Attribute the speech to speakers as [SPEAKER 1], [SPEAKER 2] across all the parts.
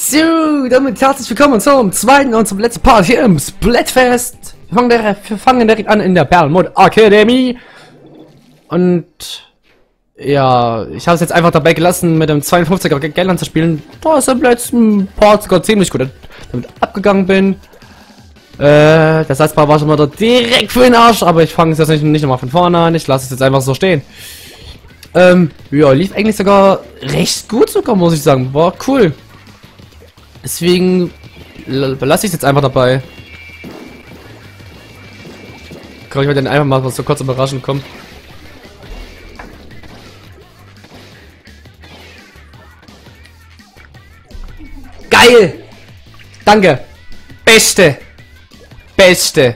[SPEAKER 1] So, damit herzlich willkommen zum zweiten und zum letzten Part hier im Splatfest. Wir fangen direkt an in der Perlenmod Akademie. Und ja, ich habe es jetzt einfach dabei gelassen, mit dem 52er Geldern zu spielen. Da ist im letzten Part sogar ziemlich gut damit abgegangen bin. Das Salzbar war schon mal direkt für den Arsch, aber ich fange es jetzt nicht nochmal von vorne an. Ich lasse es jetzt einfach so stehen. Ja, lief eigentlich sogar recht gut sogar, muss ich sagen. War cool. Deswegen belasse ich es jetzt einfach dabei. Kann ich mir dann einfach mal so kurz überraschend kommen. Geil! Danke! Beste! Beste!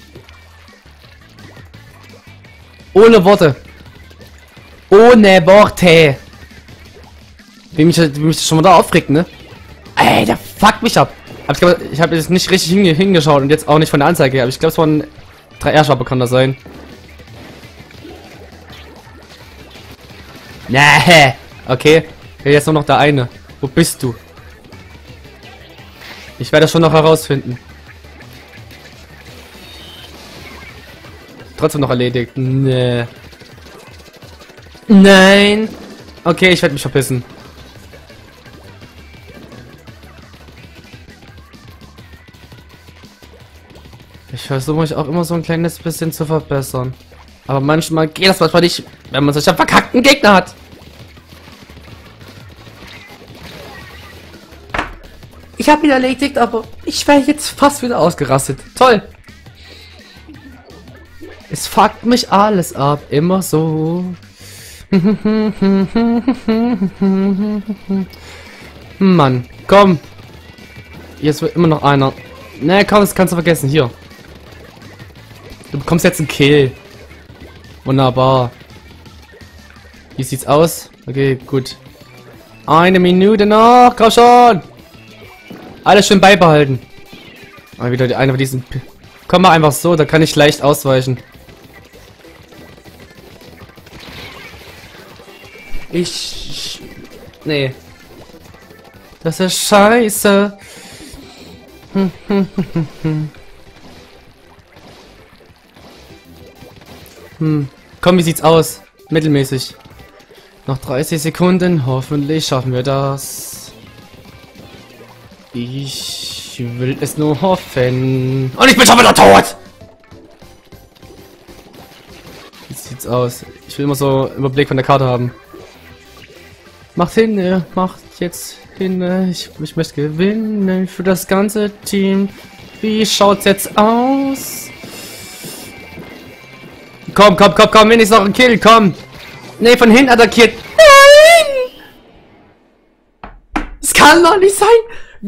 [SPEAKER 1] Ohne Worte! Ohne Worte! Wie mich das schon mal da aufregt, ne? Ey, der fuckt mich ab. Aber ich glaube, ich habe jetzt nicht richtig hingeschaut und jetzt auch nicht von der Anzeige. Aber ich glaube, es waren 3 R-Schwappe kann das sein. Nee. Okay. Jetzt nur noch der eine. Wo bist du? Ich werde das schon noch herausfinden. Trotzdem noch erledigt. Nee. Nein. Okay, ich werde mich verpissen. Ich versuche mich auch immer so ein kleines bisschen zu verbessern. Aber manchmal geht das manchmal nicht, wenn man solche verkackten Gegner hat. Ich habe ihn erledigt, aber ich wäre jetzt fast wieder ausgerastet. Toll. Es fuckt mich alles ab, immer so. Mann, komm. Jetzt wird immer noch einer. Ne, komm, das kannst du vergessen. Hier. Du bekommst jetzt einen Kill. Wunderbar. Wie sieht's aus? Okay, gut. 1 Minute noch. Komm schon. Alles schön beibehalten. Aber wieder die eine von diesen... Komm mal einfach so, da kann ich leicht ausweichen. Nee. Das ist scheiße. Komm, wie sieht's aus? Mittelmäßig. Noch 30 Sekunden. Hoffentlich schaffen wir das. Ich will es nur hoffen. Und ich bin schon wieder tot! Wie sieht's aus? Ich will immer so einen Überblick von der Karte haben. Macht hin, macht jetzt hin. Ich möchte gewinnen für das ganze Team. Wie schaut's jetzt aus? Komm, wenigstens noch ein Kill, komm! Nee, von hinten attackiert. Nein! Es kann doch nicht sein!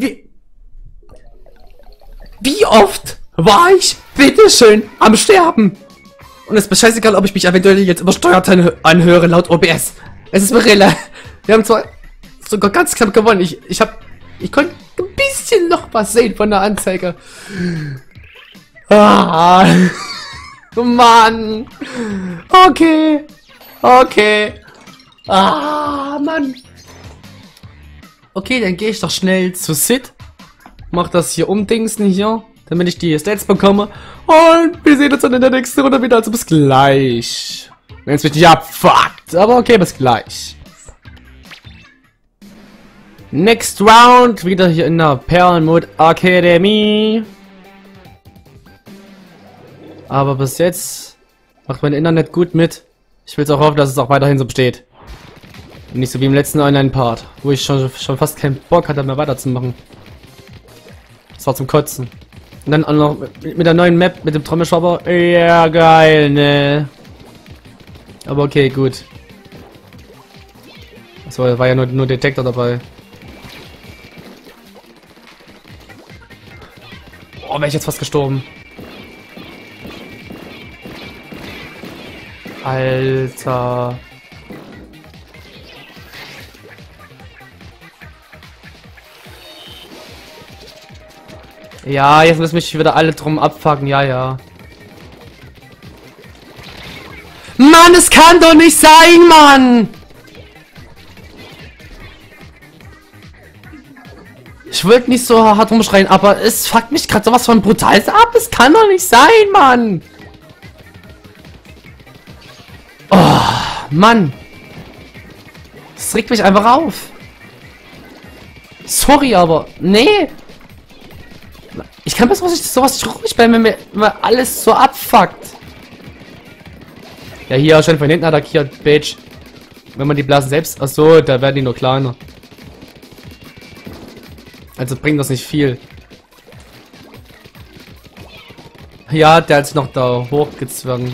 [SPEAKER 1] Wie oft war ich, bitteschön, am Sterben? Und es ist scheißegal, ob ich mich eventuell jetzt übersteuert anhöre, laut OBS. Es ist Marilla. Wir haben zwar sogar ganz knapp gewonnen. Ich konnte ein bisschen noch was sehen von der Anzeige. Ah. Mann. Okay. Ah, Mann. Okay, dann gehe ich doch schnell zu Sid. Mach das hier umdingsen hier, damit ich die Stats bekomme. Und wir sehen uns dann in der nächsten Runde wieder. Also bis gleich. Wenn es mich nicht abfuckt. Aber okay, bis gleich. Next Round. Wieder hier in der Perlenmod Akademie. Aber bis jetzt macht mein Internet gut mit. Ich will es auch hoffen, dass es auch weiterhin so besteht. Und nicht so wie im letzten Online-Part, wo ich schon fast keinen Bock hatte, mehr weiterzumachen. Das war zum Kotzen. Und dann auch noch mit der neuen Map, mit dem Trommelschrauber. Ja, geil, ne. Aber okay, gut. Das war ja nur Detektor dabei. Oh, wäre ich jetzt fast gestorben. Alter. Ja, jetzt müssen mich wieder alle drum abfucken, ja. Mann, es kann doch nicht sein, Mann! Ich wollte nicht so hart rumschreien, aber es fuckt mich gerade sowas von brutal ab. Es kann doch nicht sein, Mann. Oh, Mann. Das regt mich einfach auf. Sorry, aber nee. Ich kann besser sowas nicht ruhig bleiben, wenn mir alles so abfuckt. Ja, hier schon von hinten attackiert, Bitch. Wenn man die Blasen selbst... Achso, da werden die nur kleiner. Also bringt das nicht viel. Ja, der hat sich noch da hochgezwungen.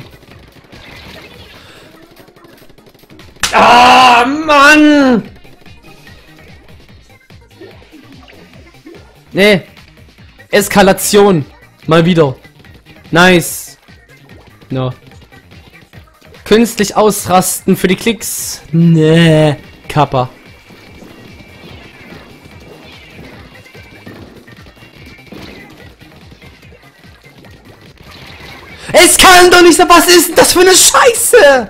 [SPEAKER 1] Ah, Mann! Nee. Eskalation. Mal wieder. Nice. No. Künstlich ausrasten für die Klicks. Nee. Kappa. Es kann doch nicht sein. Was ist denn das für eine Scheiße?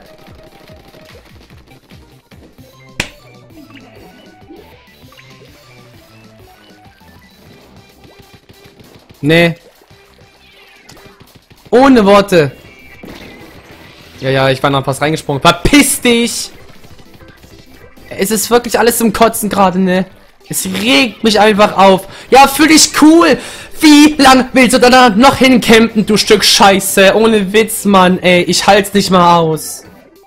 [SPEAKER 1] Nee. Ohne Worte. Ja, ich war noch fast reingesprungen. Verpiss dich! Es ist wirklich alles zum Kotzen gerade, ne? Es regt mich einfach auf. Ja, fühl dich cool! Wie lang willst du da noch hincampen, du Stück Scheiße? Ohne Witz, Mann, ey. Ich halt's nicht mal aus.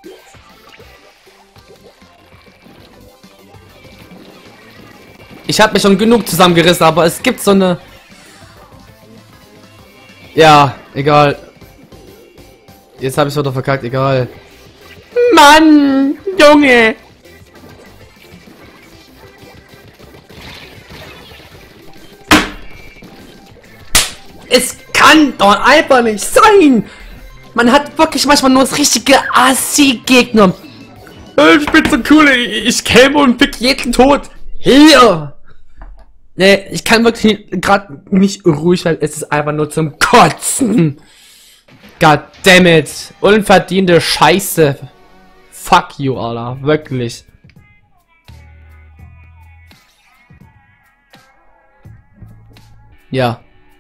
[SPEAKER 1] Ich hab mich schon genug zusammengerissen, aber es gibt so eine... Ja, egal. Jetzt habe ich es wieder verkackt, egal. Mann, Junge! Es kann doch einfach nicht sein! Man hat wirklich manchmal nur das richtige Assi-Gegner. Ich bin so cool, ich käme und pick jeden tot. Hier! Nee, ich kann wirklich gerade nicht ruhig, weil es ist einfach nur zum Kotzen. God damn it. Unverdiente Scheiße. Fuck you, Alter. Wirklich. Ja.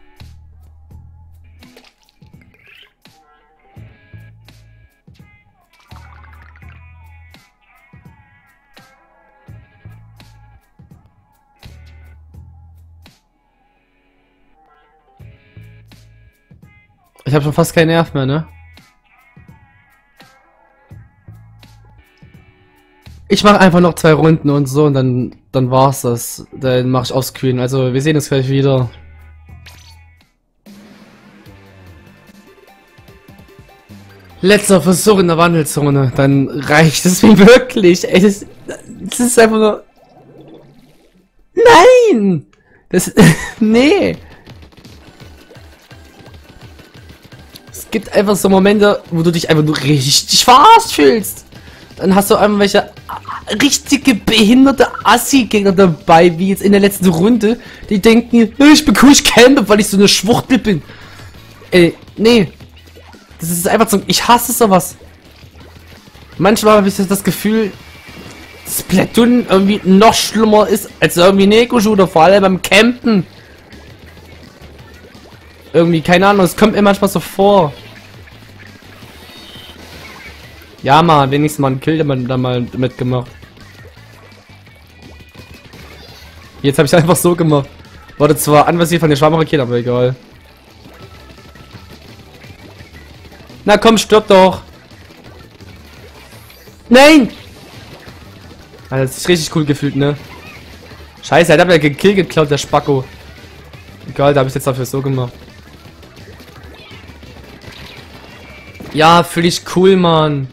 [SPEAKER 1] Ich habe schon fast keinen Nerv mehr, ne? Ich mache einfach noch 2 Runden und so und dann war's das. Dann mache ich auskühlen. Also wir sehen uns gleich wieder. Letzter Versuch in der Wandelzone. Dann reicht es mir wirklich. Ey, das ist einfach nur... Nein! Das... Nee! Es gibt einfach so Momente, wo du dich einfach nur richtig verarscht fühlst. Dann hast du einfach welche richtige behinderte Assi-Gegner dabei, wie jetzt in der letzten Runde, die denken, ich bin cool, ich campe, weil ich so eine Schwuchtel bin. Ey, nee. Das ist einfach so, ich hasse sowas. Manchmal habe ich das Gefühl, Splatoon irgendwie noch schlimmer ist als irgendwie Neko-Shooter, vor allem beim Campen. Irgendwie, keine Ahnung, es kommt mir manchmal so vor. Ja, mal, wenigstens mal einen Kill da mal mitgemacht. Jetzt habe ich einfach so gemacht. Wurde zwar anvisiert von der Schwarmrakete, aber egal. Na komm, stirb doch. Nein! Alter, das ist richtig cool gefühlt, ne? Scheiße, er hat ja Kill geklaut, der Spacko. Egal, da habe ich jetzt dafür so gemacht. Ja, fühl ich cool, Mann.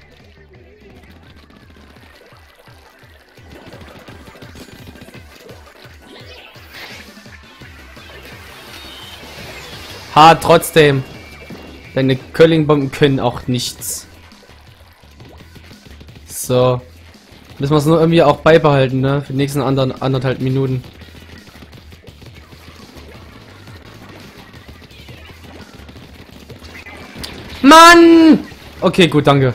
[SPEAKER 1] Ha, trotzdem. Deine Curling-Bomben können auch nichts. So. Müssen wir es nur irgendwie auch beibehalten, ne? Für die nächsten anderthalb Minuten. Mann! Okay, gut, danke.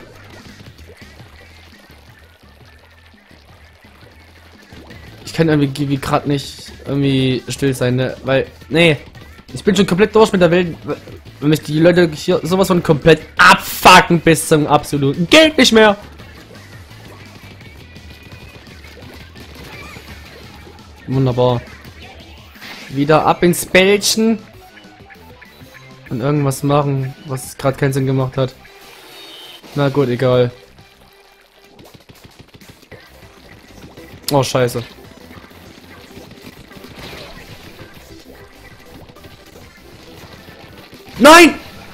[SPEAKER 1] Ich kann irgendwie gerade nicht... irgendwie still sein, ne? Weil, nee, ich bin schon komplett durch mit der Welt, wenn mich die Leute hier sowas von komplett abfucken bis zum absoluten geht nicht mehr. Wunderbar. Wieder ab ins Bällchen und irgendwas machen, was gerade keinen Sinn gemacht hat. Na gut, egal. Oh, scheiße. Nein!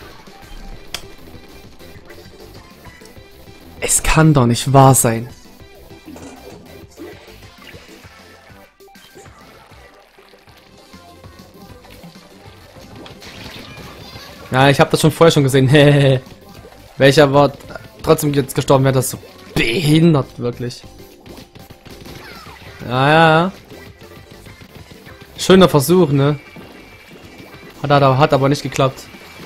[SPEAKER 1] Es kann doch nicht wahr sein. Ja, ich habe das schon vorher schon gesehen. Welcher war trotzdem jetzt gestorben, wäre das so behindert, wirklich. Ja, ja. Schöner Versuch, ne? Hat aber nicht geklappt.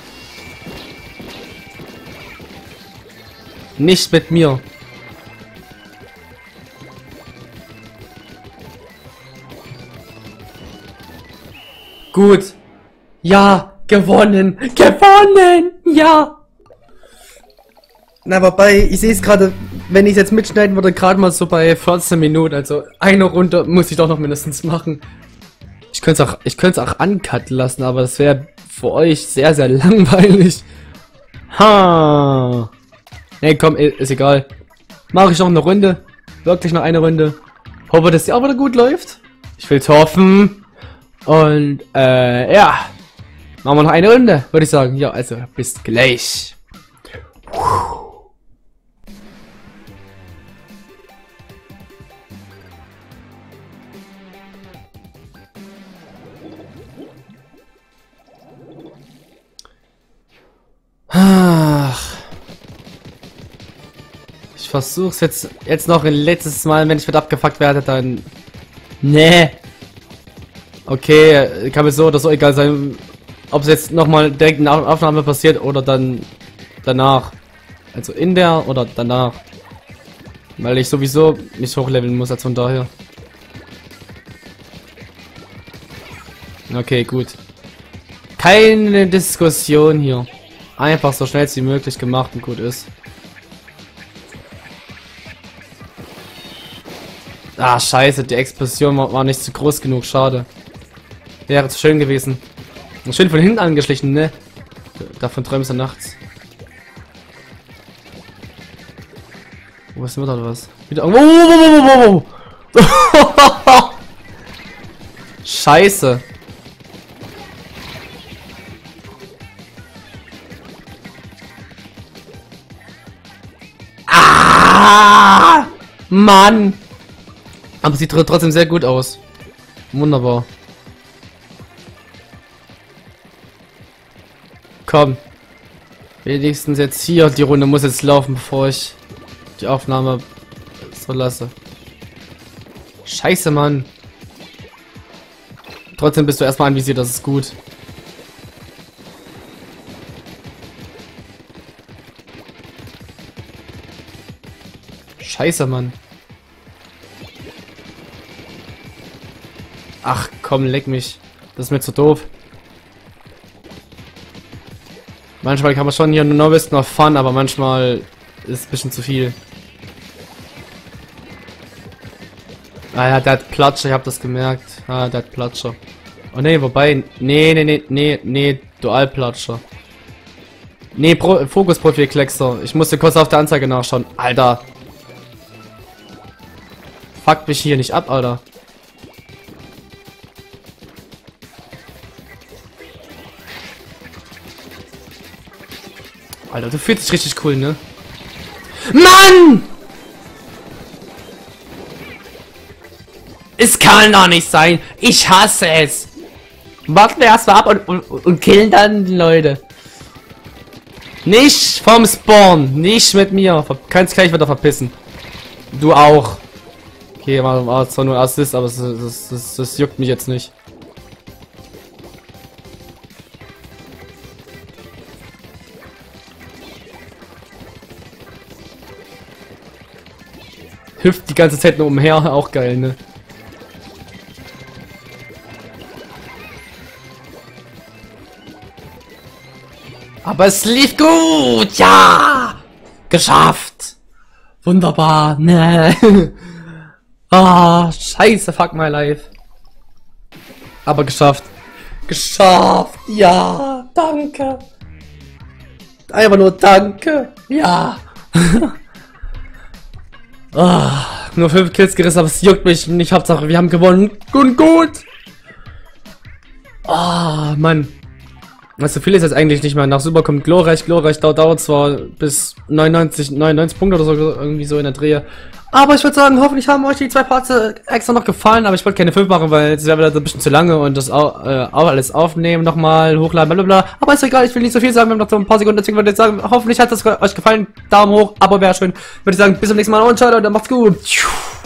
[SPEAKER 1] Nicht mit mir. Gut. Ja, gewonnen. Gewonnen. Ja. Na, wobei, ich sehe es gerade, wenn ich es jetzt mitschneiden würde, gerade mal so bei 14 Minuten. Also eine Runde muss ich doch noch mindestens machen. Ich könnte es auch uncut lassen, aber das wäre für euch sehr, sehr langweilig. Ha. Ne, komm, ist egal. Mache ich noch eine Runde. Wirklich noch eine Runde. Hoffe, dass die auch wieder gut läuft. Ich will's hoffen. Und, ja. Machen wir noch eine Runde, würde ich sagen. Ja, also, bis gleich. Ach. Ich versuch's jetzt noch ein letztes Mal, wenn ich wieder abgefuckt werde, dann... Nee. Okay, kann mir so oder so egal sein, ob es jetzt nochmal direkt in der Aufnahme passiert oder dann danach. Also in der oder danach. Weil ich sowieso nicht hochleveln muss, also von daher. Okay, gut. Keine Diskussion hier. Einfach so schnell wie möglich gemacht und gut ist. Ah, scheiße, die Explosion war nicht zu groß genug, schade. Wäre zu schön gewesen. Und schön von hinten angeschlichen, ne? Davon träumst du nachts. Wo ist denn wieder was? Wieder. Oh, scheiße. Ah! Mann! Aber sieht trotzdem sehr gut aus. Wunderbar. Komm. Wenigstens jetzt hier. Die Runde muss jetzt laufen, bevor ich die Aufnahme so lasse. Scheiße, Mann. Trotzdem bist du erstmal anvisiert, das ist gut. Scheiße, Mann. Ach komm, leck mich. Das ist mir zu doof. Manchmal kann man schon hier nur wissen noch Fun, aber manchmal ist es ein bisschen zu viel. Ah ja, der hat Platscher, ich hab das gemerkt. Ah, der hat Platscher. Oh ne, wobei. Nee, Dualplatscher. Nee, Fokusprofil-Kleckser. Ich musste kurz auf der Anzeige nachschauen. Alter. Fuck mich hier nicht ab, Alter. Alter, du fühlst dich richtig cool, ne? Mann! Es kann doch nicht sein. Ich hasse es. Warten wir erstmal ab und killen dann die Leute. Nicht vom Spawn. Nicht mit mir. Kannst gleich wieder verpissen. Du auch. Okay, war zwar nur Assist, aber das juckt mich jetzt nicht. Hüpft die ganze Zeit nur umher, auch geil, ne? Aber es lief gut. Ja. Geschafft. Wunderbar. Ne. Ah, scheiße, fuck my life. Aber geschafft. Geschafft. Ja, danke. Einfach nur danke. Ja. Ah, nur 5 Kills gerissen, aber es juckt mich nicht. Hauptsache, wir haben gewonnen. Gut. Ah, Mann. Also viel ist jetzt eigentlich nicht mehr. Nach Super kommt glorreich. Dauert zwar bis 99 Punkte oder so, irgendwie so in der Drehe. Aber ich würde sagen, hoffentlich haben euch die 2 Parts extra noch gefallen. Aber ich wollte keine 5 machen, weil es wäre wieder ein bisschen zu lange und das auch alles aufnehmen, nochmal hochladen, blablabla. Aber ist egal, ich will nicht so viel sagen, wir haben noch so ein paar Sekunden. Deswegen würde ich sagen, hoffentlich hat es euch gefallen. Daumen hoch, Abo wäre schön. Würde ich sagen, bis zum nächsten Mal und ciao, Leute, macht's gut.